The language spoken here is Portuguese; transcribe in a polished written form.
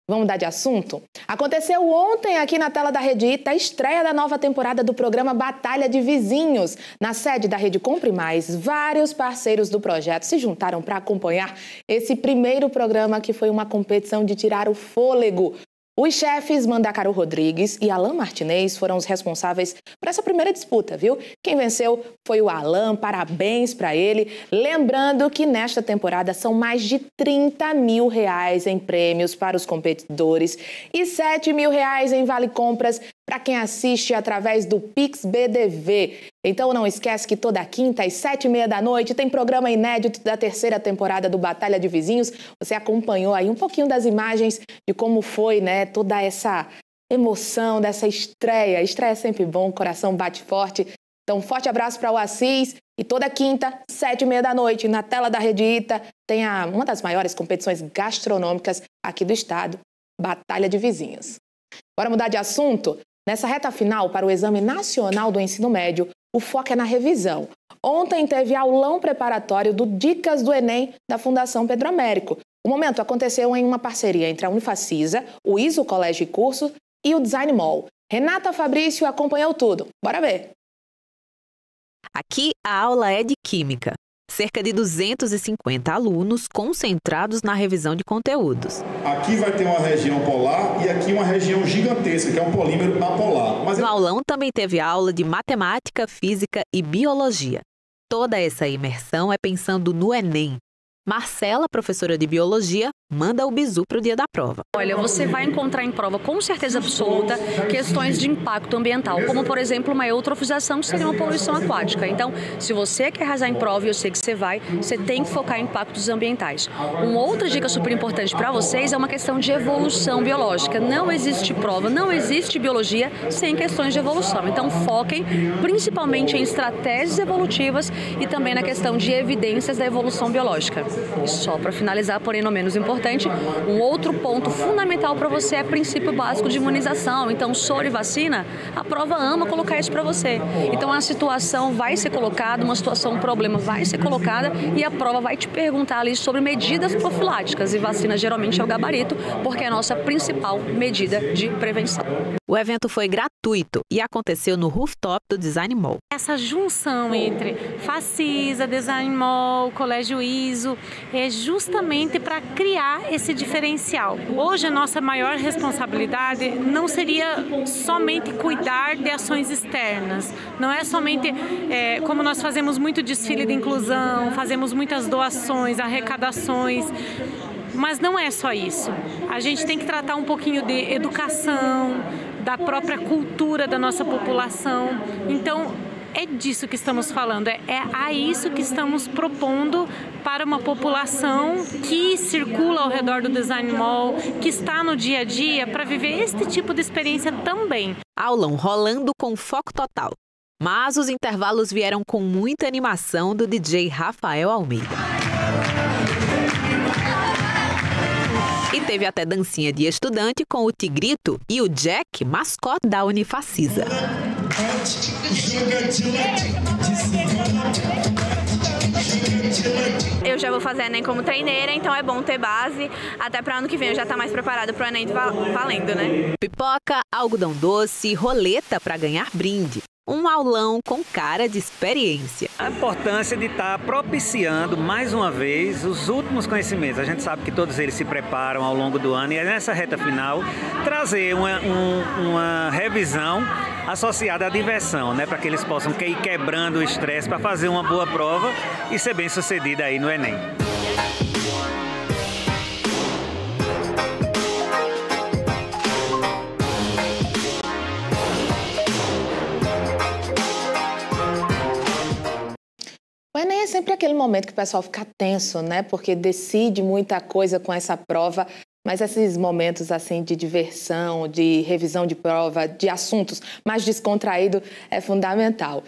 Vamos mudar de assunto? Aconteceu ontem aqui na tela da Rede Ita a estreia da nova temporada do programa Batalha de Vizinhos. Na sede da Rede Compre Mais, vários parceiros do projeto se juntaram para acompanhar esse primeiro programa que foi uma competição de tirar o fôlego. Os chefes Mandacaru Rodrigues e Alan Martinez foram os responsáveis por essa primeira disputa, viu? Quem venceu foi o Alan, parabéns para ele. Lembrando que nesta temporada são mais de R$30 mil em prêmios para os competidores e R$7 mil em vale-compras para quem assiste através do Pix BDV. Então não esquece que toda quinta às 7h30 da noite tem programa inédito da terceira temporada do Batalha de Vizinhos. Você acompanhou aí um pouquinho das imagens de como foi, né, toda essa emoção dessa estreia. Estreia é sempre bom, o coração bate forte. Então, um forte abraço para o Assis. E toda quinta, 7h30 da noite, na tela da Rede Ita, tem uma das maiores competições gastronômicas aqui do estado, Batalha de Vizinhos. Bora mudar de assunto? Nessa reta final para o Exame Nacional do Ensino Médio, o foco é na revisão. Ontem teve aulão preparatório do Dicas do Enem da Fundação Pedro Américo. O momento aconteceu em uma parceria entre a Unifacisa, o ISO Colégio e Curso e o Design Mall. Renata Fabrício acompanhou tudo. Bora ver! Aqui a aula é de Química. Cerca de 250 alunos concentrados na revisão de conteúdos. Aqui vai ter uma região polar e aqui uma região gigantesca, que é um polímero apolar. No aulão também teve aula de matemática, física e biologia. Toda essa imersão é pensando no Enem. Marcela, professora de biologia, manda o bizu para o dia da prova. Olha, você vai encontrar em prova com certeza absoluta questões de impacto ambiental, como por exemplo uma eutrofização, que seria uma poluição aquática. Então, se você quer arrasar em prova, e eu sei que você tem que focar em impactos ambientais. Uma outra dica super importante para vocês é uma questão de evolução biológica. Não existe prova, não existe biologia sem questões de evolução. Então, foquem principalmente em estratégias evolutivas e também na questão de evidências da evolução biológica. E só para finalizar, porém não menos importante, um outro ponto fundamental para você é princípio básico de imunização. Então, soro e vacina, a prova ama colocar isso para você. Então, a situação vai ser colocada, uma situação, um problema vai ser colocada e a prova vai te perguntar ali sobre medidas profiláticas. E vacina geralmente é o gabarito, porque é a nossa principal medida de prevenção. O evento foi gratuito e aconteceu no rooftop do Design Mall. Essa junção entre Facisa, Design Mall, Colégio ISO, é justamente para criar esse diferencial. Hoje a nossa maior responsabilidade não seria somente cuidar de ações externas, não é somente como nós fazemos muito desfile de inclusão, fazemos muitas doações, arrecadações, mas não é só isso. A gente tem que tratar um pouquinho de educação, da própria cultura da nossa população. Então, é disso que estamos falando, é a isso que estamos propondo para uma população que circula ao redor do Design Mall, que está no dia a dia para viver este tipo de experiência também. Aulão rolando com foco total, mas os intervalos vieram com muita animação do DJ Rafael Almeida. E teve até dancinha de estudante com o Tigrito e o Jack, mascote da Unifacisa. Eu já vou fazer Enem como treineira, então é bom ter base, até para ano que vem eu já estar mais preparada para o Enem valendo, né? Pipoca, algodão doce, roleta para ganhar brinde. Um aulão com cara de experiência. A importância de estar propiciando, mais uma vez, os últimos conhecimentos. A gente sabe que todos eles se preparam ao longo do ano e é nessa reta final trazer uma revisão associada à diversão, né? Para que eles possam ir quebrando o estresse para fazer uma boa prova e ser bem sucedida aí no Enem. O Enem é sempre aquele momento que o pessoal fica tenso, né? Porque decide muita coisa com essa prova, mas esses momentos assim de diversão, de revisão de prova, de assuntos mais descontraído é fundamental.